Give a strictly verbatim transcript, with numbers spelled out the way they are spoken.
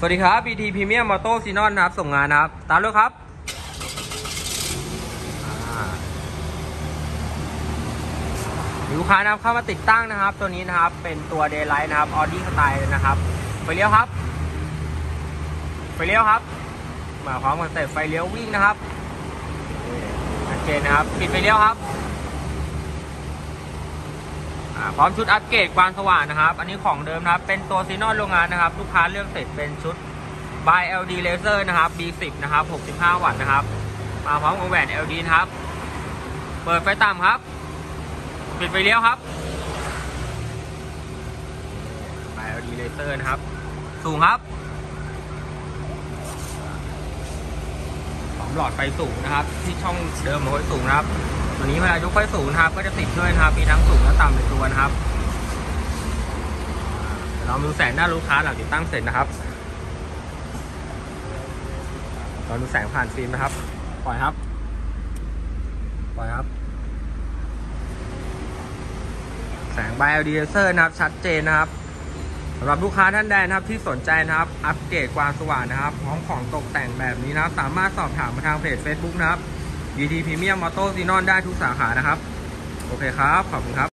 วัสดีครับ บี ที Premium Moto Xenon นะครับส่งงานนะครับตามเลยครับลูกค้านะครับเข้ามาติดตั้งนะครับตัวนี้นะครับเป็นตัว Daylight นะครับ Audi Style นะครับไฟเลี้ยวครับไฟเลี้ยวครับมาพร้อมคอนเซ็ปต์ไฟเลี้ยววิ่งนะครับชัดเจนนะครับปิดไฟเลี้ยวครับพร้อมชุดอัปเกรดความสว่างนะครับอันนี้ของเดิมนะครับเป็นตัวซีนอนโรงงานนะครับลูกค้าเลือกเสร็จเป็นชุด by แอล ดี Laser นะครับ บี สิบ นะครับหกสิบห้าวัตต์นะครับมาพร้อมกับแหวน แอล ดี นะครับเปิดไฟต่ำครับปิดไฟเลี้ยวครับ by แอล ดี Laser นะครับสูงครับหลอดไฟสูงนะครับที่ช่องเดิมของไฟสูงนะครับตัวนี้เวลายกไฟสูงนะครับก็จะติดด้วยนะครับมีทั้งสูงและต่ำในตัวนะครับเราดูแสงหน้าลูกค้าหลังติดตั้งเสร็จนะครับเราดูแสงผ่านฟิล์มนะครับปล่อยครับปล่อยครับแสง by แอล ดี Laser นะครับชัดเจนนะครับสำหรับลูกค้าท่านใดนะครับที่สนใจนะครับอัปเกรดความสว่างนะครับพร้อมของตกแต่งแบบนี้นะครับสามารถสอบถามมาทางเพจ Facebook นะครับ บี ที Premium Moto Xenon ได้ทุกสาขานะครับโอเคครับขอบคุณครับ